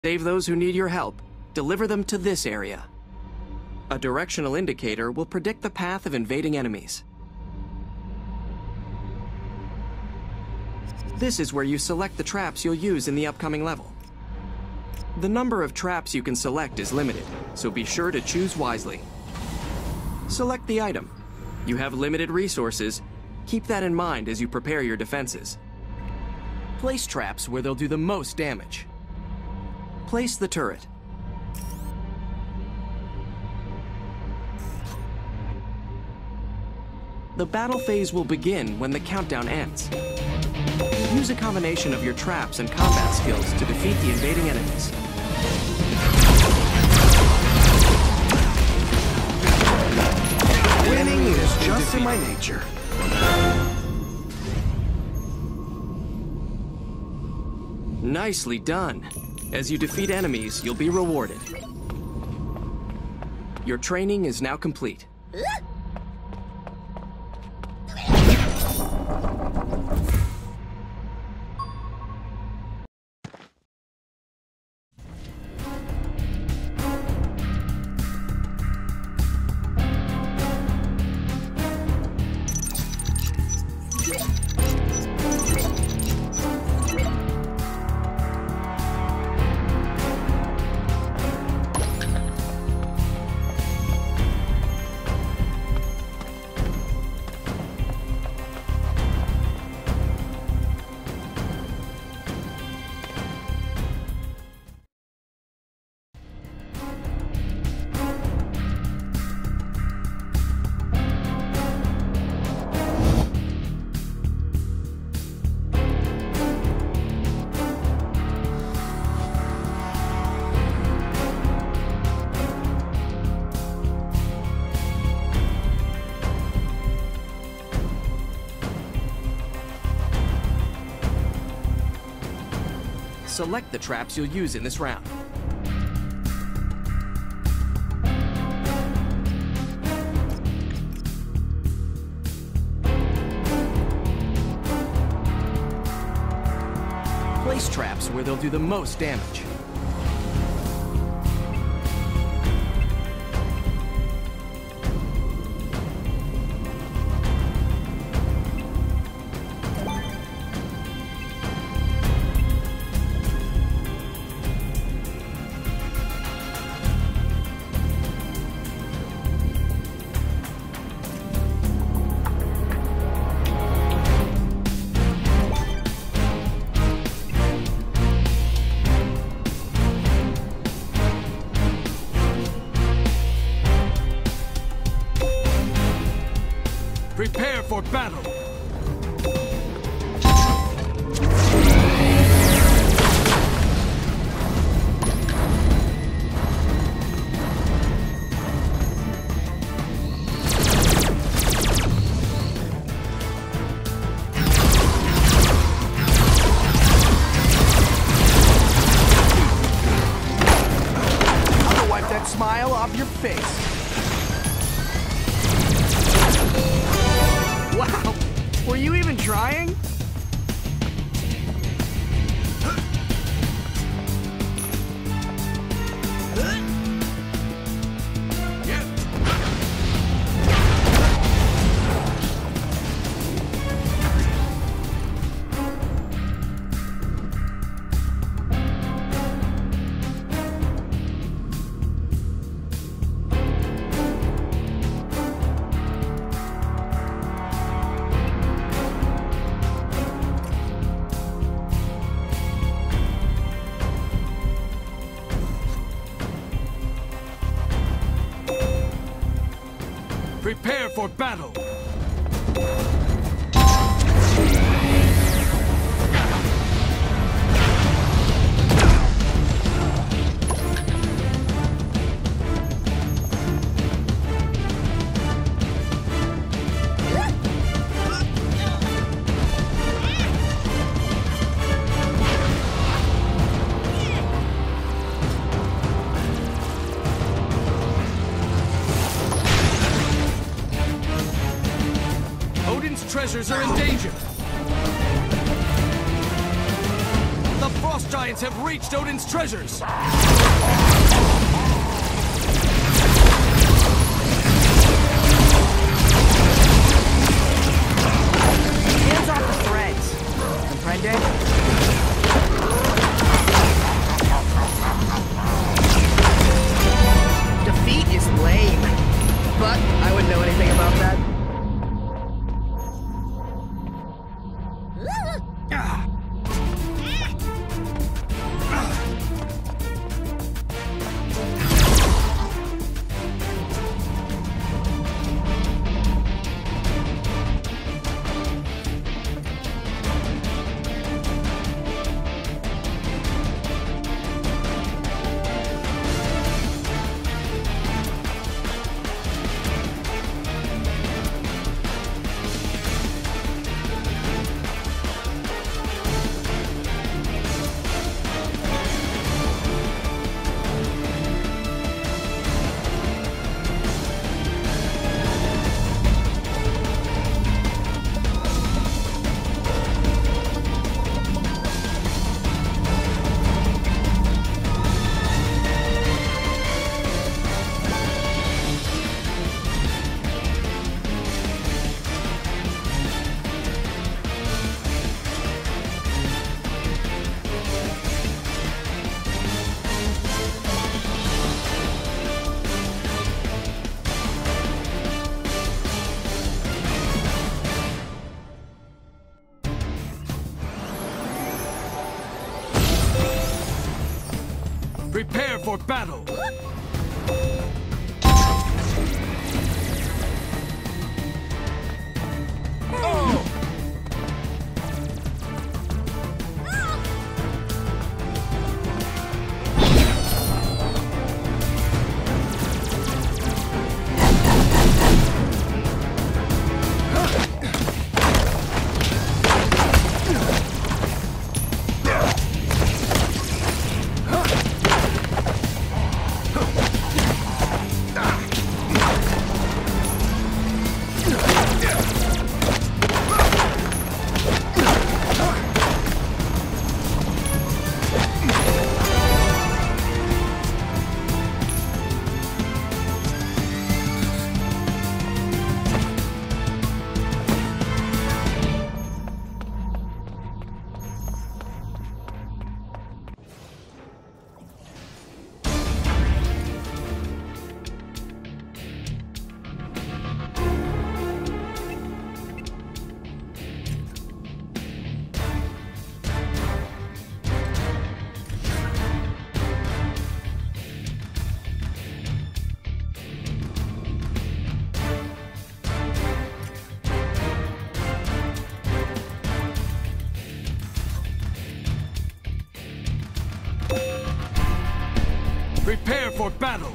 Save those who need your help. Deliver them to this area. A directional indicator will predict the path of invading enemies. This is where you select the traps you'll use in the upcoming level. The number of traps you can select is limited, so be sure to choose wisely. Select the item. You have limited resources. Keep that in mind as you prepare your defenses. Place traps where they'll do the most damage. Place the turret. The battle phase will begin when the countdown ends. Use a combination of your traps and combat skills to defeat the invading enemies. Winning is just in my nature. Nicely done. As you defeat enemies, you'll be rewarded. Your training is now complete. Select the traps you'll use in this round. Place traps where they'll do the most damage. Prepare for battle! I'm gonna wipe that smile off your face. Wow! Were you even trying? Prepare for battle! Treasures are in danger! The Frost giants have reached Odin's treasures! Hands off the threads. Comprende? Defeat is lame. But I wouldn't know anything about that. Prepare for battle! Prepare for battle!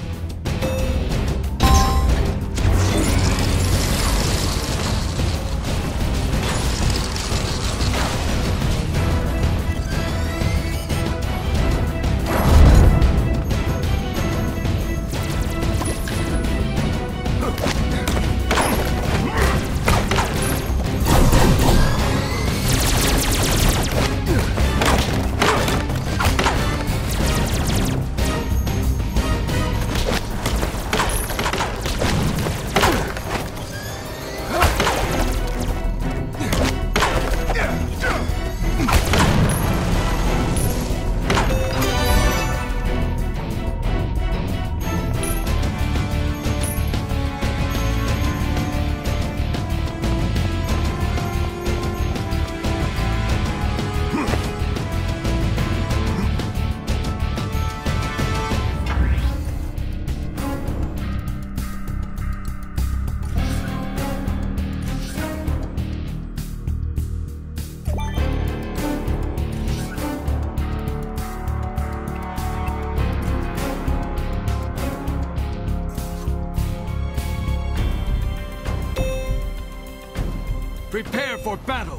Prepare for battle!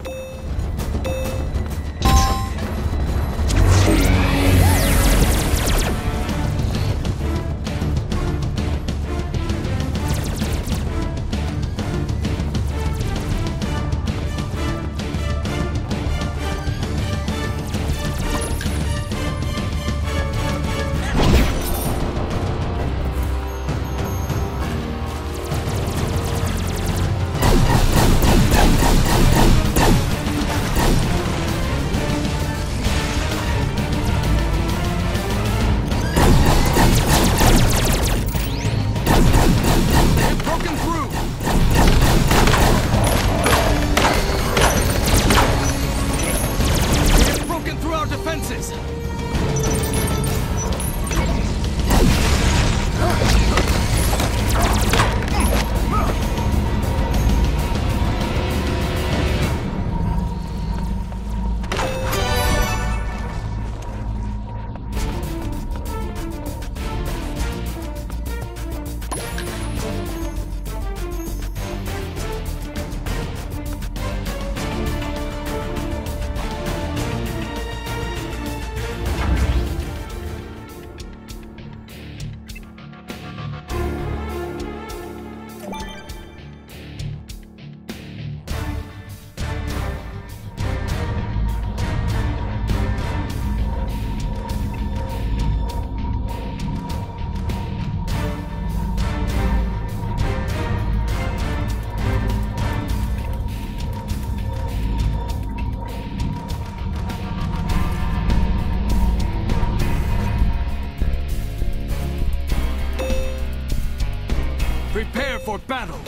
for battle!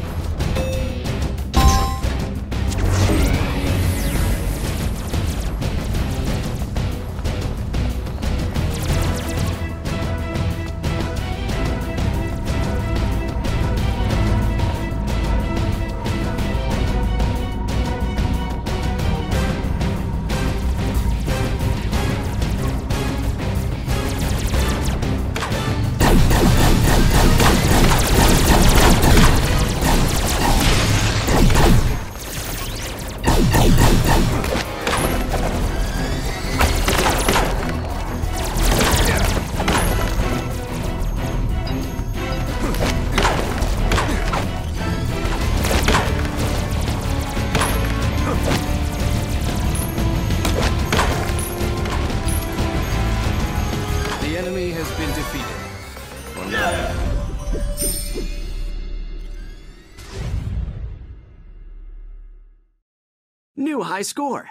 The enemy has been defeated. New high score.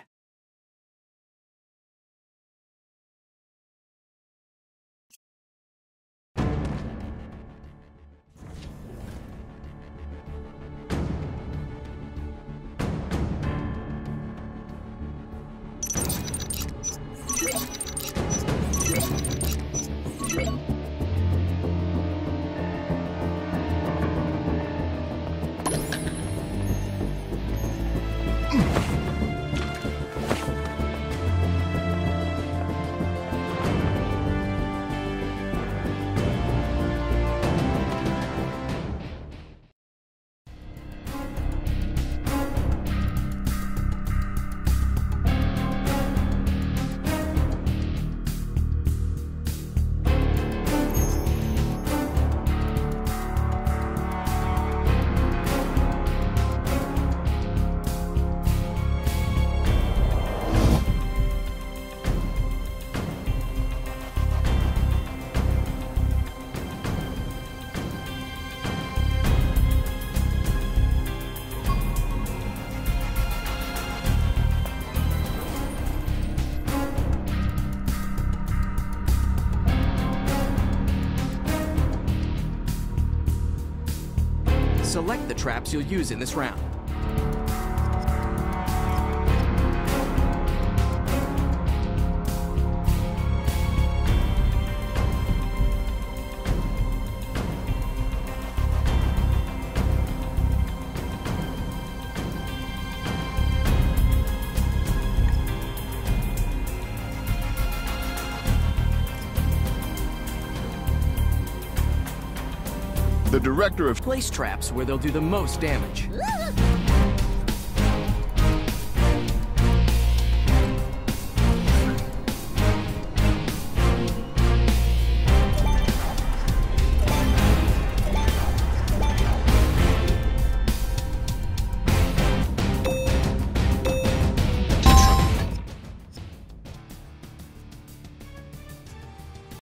Select the traps you'll use in this round. The director of Place traps where they'll do the most damage.